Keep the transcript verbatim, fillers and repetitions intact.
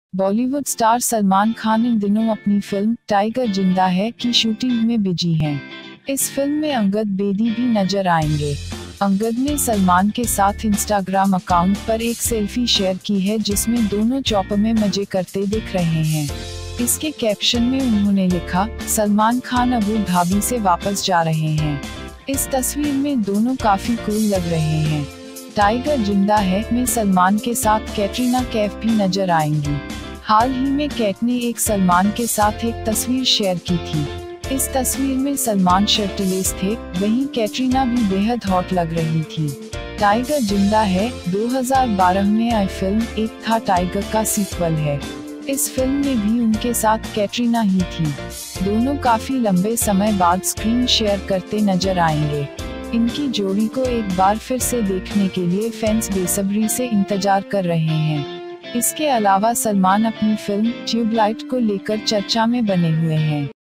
Bollywood star Salman Khan इन दिनों अपनी फिल्म टाइगर जिंदा है की शूटिंग में बिजी हैं। इस फिल्म में अंगद बेदी भी नजर आएंगे। अंगद ने सलमान के साथ इंस्टाग्राम अकाउंट पर एक सेल्फी शेयर की है जिसमें दोनों चौप में मजे करते दिख रहे हैं। इसके कैप्शन में उन्होंने लिखा, सलमान खान अबू धाबी से वापस जा रहे हैं। इस तस्वीर में दोनों काफी कूल लग रहे हैं। टाइगर जिंदा है में सलमान के साथ कैटरीना कैफ भी नजर आएंगी। हाल ही में कैट ने एक सलमान के साथ एक तस्वीर शेयर की थी। इस तस्वीर में सलमान शर्टलेस थे, वहीं कैटरीना भी बेहद हॉट लग रही थी। टाइगर जिंदा है दो हज़ार बारह में आई फिल्म एक था टाइगर का सीक्वल है। इस फिल्म में भी उनके साथ कैटरीना ही थी। दोनों काफी लंबे समय बाद स्क्रीन शेयर करते नजर आएंगे। इनकी जोड़ी को एक बार फिर से देखने के लिए फैंस बेसब्री से इंतजार कर रहे हैं। इसके अलावा सलमान अपनी फिल्म ट्यूबलाइट को लेकर चर्चा में बने हुए हैं।